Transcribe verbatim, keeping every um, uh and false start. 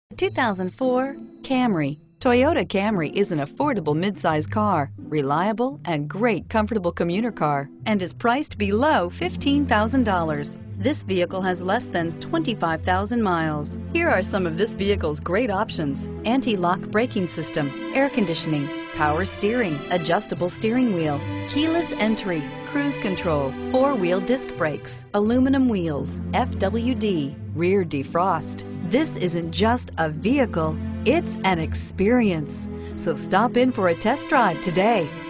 two thousand four Camry. Toyota Camry is an affordable midsize car, reliable and great comfortable commuter car, and is priced below fifteen thousand dollars. This vehicle has less than twenty-five thousand miles. Here are some of this vehicle's great options: anti-lock braking system, air conditioning, power steering, adjustable steering wheel, keyless entry, cruise control, four-wheel disc brakes, aluminum wheels, F W D, rear defrost. This isn't just a vehicle, it's an experience. So stop in for a test drive today.